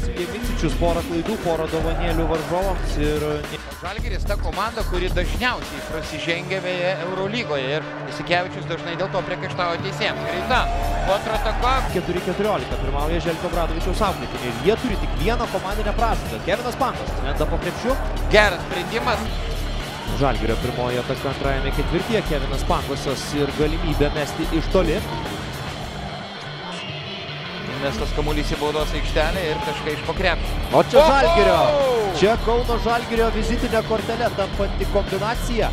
Vasilija Micičius, porą klaidų, porą dovanėlių varžovams ir... Zalgiris ta komanda, kuri dažniausiai prasižengia vėje Eurolygoje ir Jasikevičius dažnai dėl to priekaištauja teisėjams. Greita kontrataka. 4-14 pirmauja Željko Obradovičiaus auklėtiniai ir jie turi tik vieną komandinę pražangą. Kevinas Pangos lenda po krepšiu. Geras sprendimas. Žalgirio pirmoji ataka antrajame ketvirtyje. Kevinas Pangosas ir galimybė mesti iš toli. Mestas kamuolys į baudos aikštelę ir taškai iš po krepšio. O čia Žalgirio. Čia Kauno Žalgirio vizitinė kortelė tampanti kombinacija.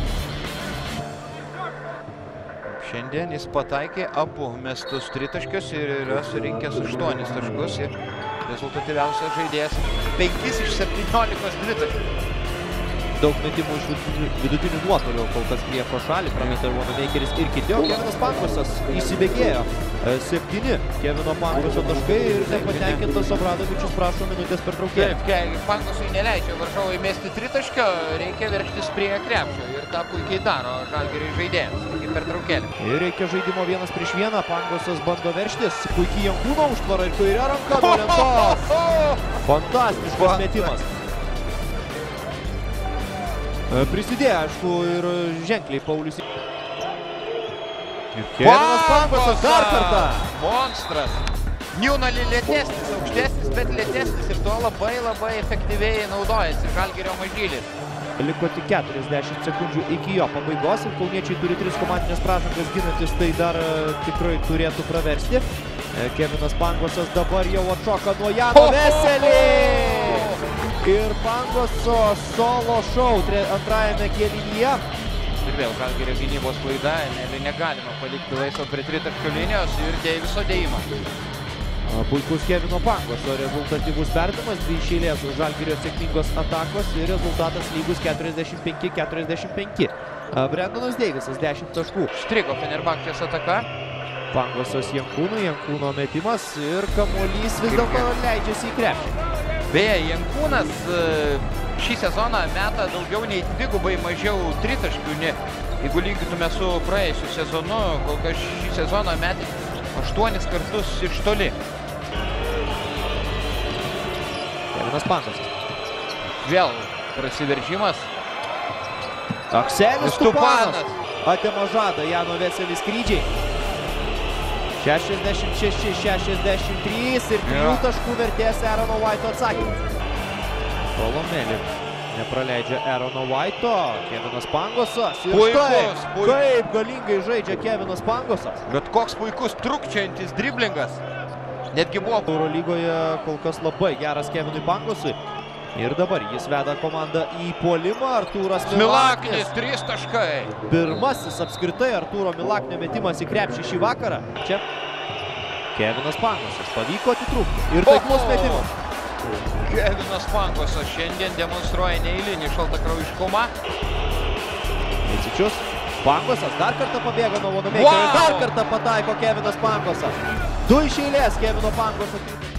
Šiandien jis pataikė abu mestus tritaškius ir yra surinkęs 8 taškus. Ir rezultatyviausias žaidėjas 5 iš 17 dvitaškių. Daug metimų iš vidutinių nuotolių kol kas prie pro šalį, prametė Wanamakeris ir kiti, o Kevinas Pangosas įsibėgėjo. 7 Kevino Pangoso taškai ir nepatenkintas Obradovičius prašo minutės pertraukėlę. Taip, Pangosui neleidžia varžovai mesti tritaškio, reikia veržtis prie krepšio ir tą puikiai daro Žalgiriui žaidėjams. Taigi pertraukėlė. Ir reikia žaidimo 1-1, Pangosas bando veržtis, puikiai Jankūno užtvara ir kairė ranka nuo lentos. Fantastiškas metimas. Prisidėjo, aišku, ir ženkliai Paulius. Kevinas Pangosas dar kartą. Monstras. Niūnali lėtesnis, aukštesnis, bet lėtesnis ir tuo labai efektyviai naudojasi Žalgirio mažylis. Liko tik 40 sekundžių iki jo pabaigos ir kauniečiai turi 3 komandinės pražangas ginantis, tai dar tikrai turėtų praversti. Kevinas Pangosas dabar jau atšoka nuo Jano Veselį. Ir Pangoso solo šou antrajame kėlinyje. Ir vėl Žalgirio gynybos klaida, negalima palikti laisvo prie tritaškio linijos ir Deiviso dėjimą. Puikus Kevino Pangoso rezultatyvus perdavimas, 2 iš eilės Žalgirio sėkmingos atakos ir rezultatas lygus 45-45. Brendonas Deivisas 10 taškų. Strigo Fenerbahčės ataka. Pangosas Jankūnui, Jankūno metimas ir kamuolys vis dėlto leidžiasi į krepšį. Beje, Jankūnas šį sezoną meta daugiau nei 2 mažiau tritaškių, jeigu lygintume su praėjusiu sezonu, kol kas šį sezoną metė 8 kartus iš toli. Kevinas Pangosas. Vėl prasiveržimas. Akselis Tupanas atima žadą Jano Veselį skrydžiai. 66-63 ir 3 taškų vertės Aarono White'o atsakymas. Kolomėlį nepraleidžia Aarono White'o. Kevinas Pangosas. Ir štai, kaip galingai žaidžia Kevinas Pangosas. Bet koks puikus trukčiantis driblingas. Netgi buvo Eurolygoje kol kas labai geras Kevinui Pangosui. Ir dabar jis veda komandą į puolimą. Artūras Milaknis 3 taškai. Pirmasis apskritai Artūro Milaknio metimas į krepšį šį vakarą. Čia Kevinas Pangosas pavyko atitrūkti. Ir taiklus metimas. Kevinas Pangosas šiandien demonstruoja neeilinį šaltakraujiškumą. Micičius. Pangosas dar kartą pabėga nuo Wanamakerio. Dar kartą pataiko Kevinas Pangosas. 2 iš eilės Kevino Pangoso.